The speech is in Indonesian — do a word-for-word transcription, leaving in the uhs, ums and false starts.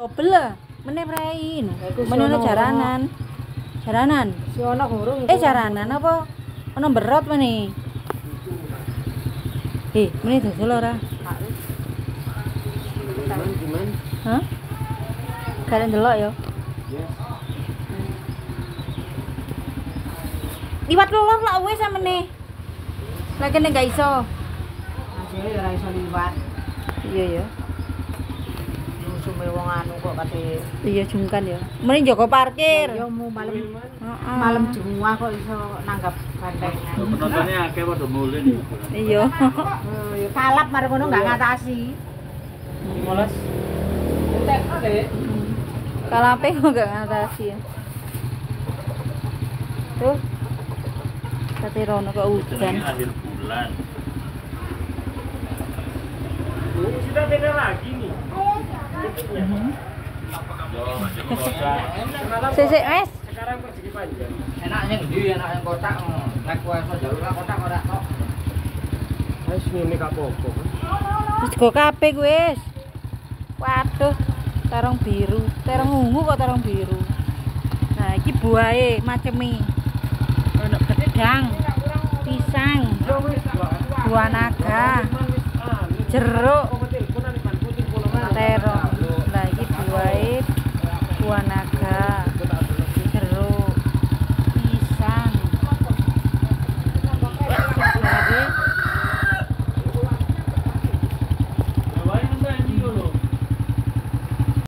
Dobel lah, meneh prain. Meneh jaranan. Jaranan. Si ono gorong. Eh jaranan apa? Ono berot meneh. Eh, meneh dodol ora? Hah? Kalian delok ya? Liwat lor lah wis samene. Lah kene gak iso. Asine ora iso liwat. Iya ya. Musume wong anu kok kate. Iya jungkan ya. Mending jaga parkir. Yo mau malam Heeh. malam Jumat kok iso nanggap bandengan. Penontonnya akeh padha mulih. Iya. Oh, ya kalap mari ngono enggak ngatasi. lima belas. Entek ade. Kalape kok gak ngatasi ya. Tuh. Kate rono kok hujan. Akhir bulan. Oh, sudah beda lagi nih. Sik-sik, Mas. Sekarang persegi panjang. Enaknya ndi enak yang kotak nek kowe iso jalur kotak ora tok. Wis ngene gak apa-apa. Wis go kabeh kuwi wis. Waduh, terong biru, terong ungu kok terong biru. Nah, iki buahe maceme. Ono gedang, pisang, buah naga, jeruk, terong.